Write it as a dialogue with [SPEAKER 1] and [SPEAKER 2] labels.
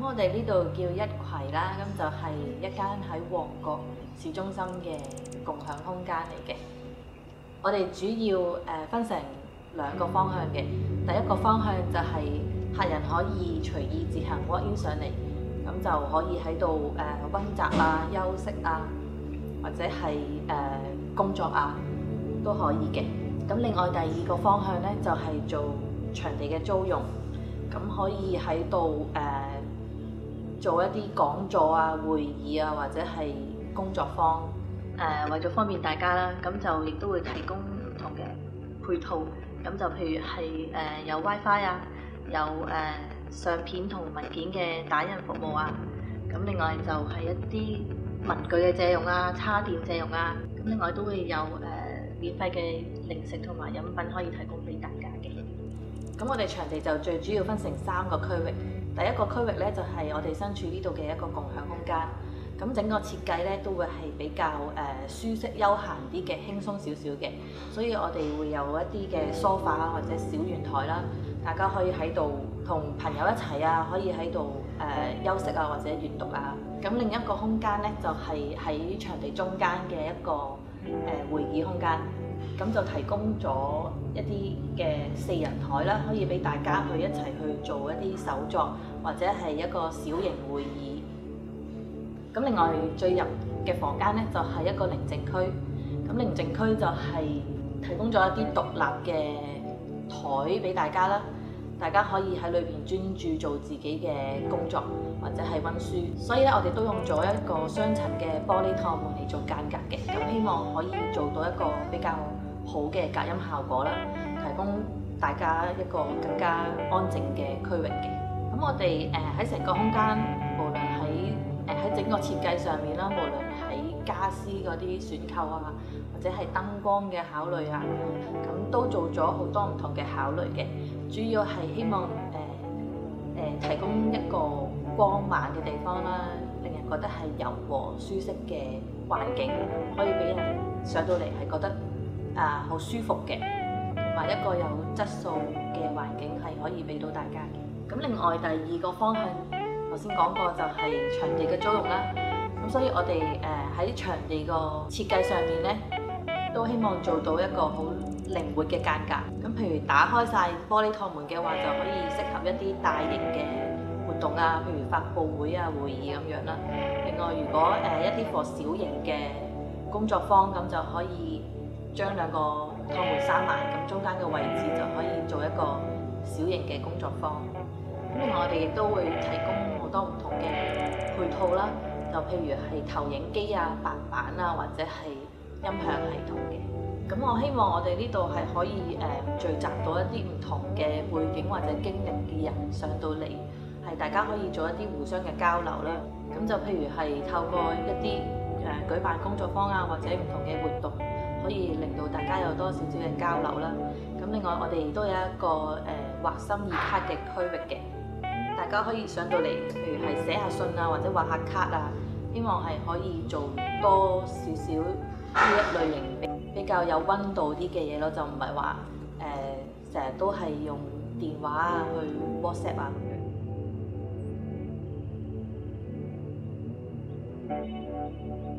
[SPEAKER 1] 我哋呢度叫一葵啦，咁就係一間喺旺角市中心嘅共享空間嚟嘅。我哋主要分成兩個方向嘅，第一個方向就係客人可以隨意自行 walk in 上嚟，咁就可以喺度溫習啊、休息啊，或者係工作啊都可以嘅。咁另外第二個方向咧就係做場地嘅租用，咁可以喺度做一啲講座啊、會議啊，或者係工作坊。為咗方便大家啦，咁就亦都會提供唔同嘅配套。咁就譬如係有 WiFi 啊，有相片同文件嘅打印服務啊。咁另外就係一啲文具嘅借用啊、叉電借用啊。咁另外都會有免費嘅零食同埋飲品可以提供俾大家嘅。咁我哋場地就最主要分成3個區域。第一個區域咧就係我哋身處呢度嘅一個共享空間。咁整個設計咧都會係比較舒適休閒啲嘅，輕鬆少少嘅。所以我哋會有一啲嘅梳化啊或者小圓台啦，大家可以喺度同朋友一齊啊，可以喺度休息啊或者閱讀啊。咁另一個空間咧就係喺場地中間嘅一個會議空間。咁就提供咗一啲嘅4人台啦，可以俾大家去一齊去做一啲手作，或者係一個小型會議。咁另外最入嘅房間咧就係一個寧靜區。咁寧靜區就係提供咗一啲獨立嘅台俾大家啦，大家可以喺裏邊專注做自己嘅工作或者係溫書。所以咧，我哋都用咗一個雙層嘅玻璃趟門嚟做間隔嘅，咁希望可以做到一個比較好嘅隔音效果啦，提供大家一個更加安靜嘅區域嘅。咁我哋喺成個空間，無論喺整個設計上面啦，無論喺家私嗰啲選購啊，或者係燈光嘅考慮啊，咁都做咗好多唔同嘅考慮嘅。主要係希望提供一個光猛嘅地方啦，令人覺得係柔和舒適嘅環境，可以俾人上到嚟係覺得好舒服嘅，同埋一個有質素嘅環境係可以俾到大家嘅。咁另外第二個方向，頭先講過就係場地嘅租用啦。咁所以我哋喺場地個設計上面咧，都希望做到一個好靈活嘅間隔。咁譬如打開晒玻璃趟門嘅話，就可以適合一啲大型嘅活動啊，譬如發佈會啊、會議咁樣啦。另外，如果一啲個小型嘅工作坊，咁就可以將兩個趟門閂埋，咁中間嘅位置就可以做一個小型嘅工作坊。咁另外我哋亦都會提供好多唔同嘅配套啦，就譬如係投影機啊、白板啊，或者係音響系統嘅。咁我希望我哋呢度係可以聚集到一啲唔同嘅背景或者經歷嘅人上到嚟，係大家可以做一啲互相嘅交流啦。咁就譬如係透過一啲舉辦工作坊啊，或者唔同嘅活動，可以令到大家有多少少嘅交流啦。咁另外我哋都有一個畫心意卡嘅區域嘅，大家可以上到嚟，譬如係寫下信啊，或者畫下卡啊，希望係可以做多少少呢一類型比較有溫度啲嘅嘢咯，就唔係話成日都係用電話啊去 WhatsApp 啊咁樣。